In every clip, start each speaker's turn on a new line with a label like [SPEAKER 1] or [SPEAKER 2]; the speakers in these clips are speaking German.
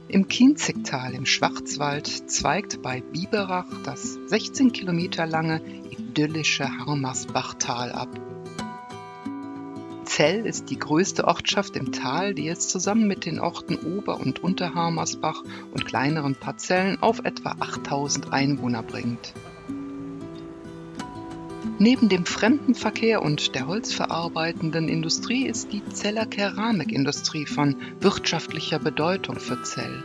[SPEAKER 1] Im Kinzigtal im Schwarzwald zweigt bei Biberach das 16 Kilometer lange idyllische Harmersbachtal ab. Zell ist die größte Ortschaft im Tal, die es zusammen mit den Orten Ober- und Unterharmersbach und kleineren Parzellen auf etwa 8000 Einwohner bringt. Neben dem Fremdenverkehr und der holzverarbeitenden Industrie ist die Zeller Keramikindustrie von wirtschaftlicher Bedeutung für Zell.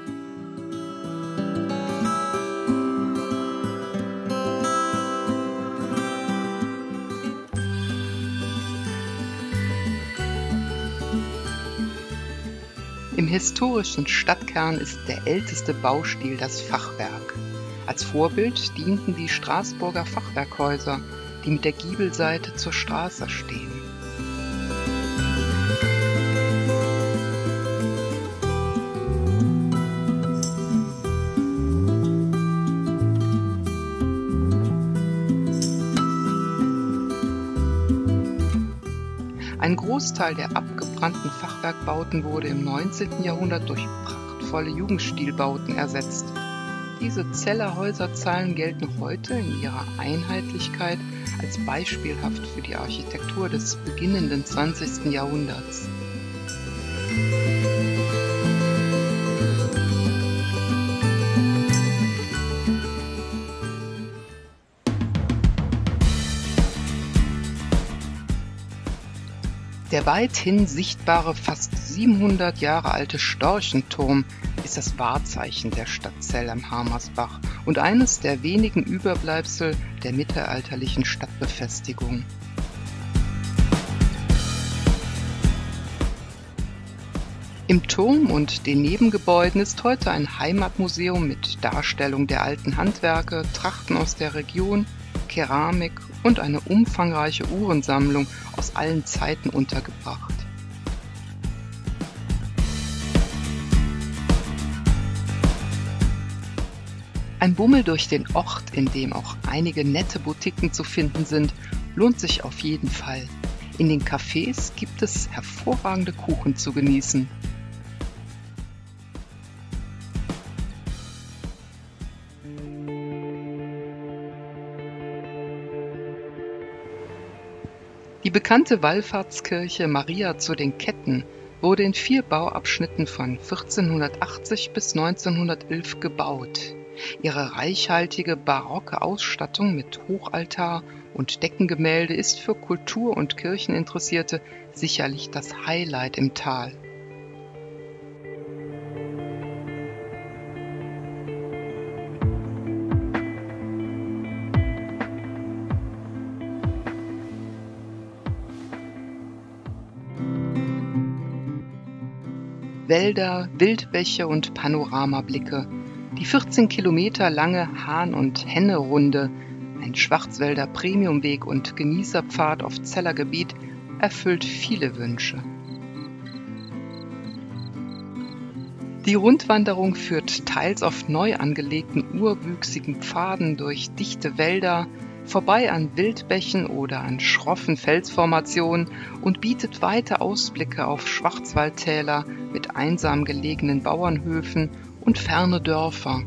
[SPEAKER 1] Im historischen Stadtkern ist der älteste Baustil das Fachwerk. Als Vorbild dienten die Straßburger Fachwerkhäuser, die mit der Giebelseite zur Straße stehen. Ein Großteil der abgebrannten Fachwerkbauten wurde im 19. Jahrhundert durch prachtvolle Jugendstilbauten ersetzt. Diese Zeller Häuserzahlen gelten heute in ihrer Einheitlichkeit als beispielhaft für die Architektur des beginnenden 20. Jahrhunderts. Der weithin sichtbare, fast 700 Jahre alte Storchenturm ist das Wahrzeichen der Stadt Zell am Harmersbach und eines der wenigen Überbleibsel der mittelalterlichen Stadtbefestigung. Im Turm und den Nebengebäuden ist heute ein Heimatmuseum mit Darstellung der alten Handwerke, Trachten aus der Region, Keramik und eine umfangreiche Uhrensammlung aus allen Zeiten untergebracht. Ein Bummel durch den Ort, in dem auch einige nette Boutiquen zu finden sind, lohnt sich auf jeden Fall. In den Cafés gibt es hervorragende Kuchen zu genießen. Die bekannte Wallfahrtskirche Maria zu den Ketten wurde in 4 Bauabschnitten von 1480 bis 1911 gebaut. Ihre reichhaltige barocke Ausstattung mit Hochaltar und Deckengemälde ist für Kultur- und Kircheninteressierte sicherlich das Highlight im Tal. Wälder, Wildbäche und Panoramablicke. Die 14 Kilometer lange Hahn- und Henne-Runde, ein Schwarzwälder Premiumweg und Genießerpfad auf Zeller Gebiet, erfüllt viele Wünsche. Die Rundwanderung führt teils auf neu angelegten urwüchsigen Pfaden durch dichte Wälder, vorbei an Wildbächen oder an schroffen Felsformationen und bietet weite Ausblicke auf Schwarzwaldtäler mit einsam gelegenen Bauernhöfen und ferne Dörfer.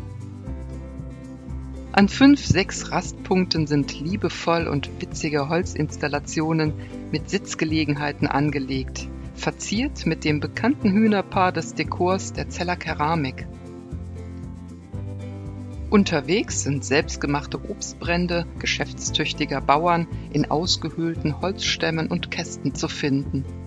[SPEAKER 1] An 5, 6 Rastpunkten sind liebevoll und witzige Holzinstallationen mit Sitzgelegenheiten angelegt, verziert mit dem bekannten Hühnerpaar des Dekors der Zeller Keramik. Unterwegs sind selbstgemachte Obstbrände geschäftstüchtiger Bauern in ausgehöhlten Holzstämmen und Kästen zu finden.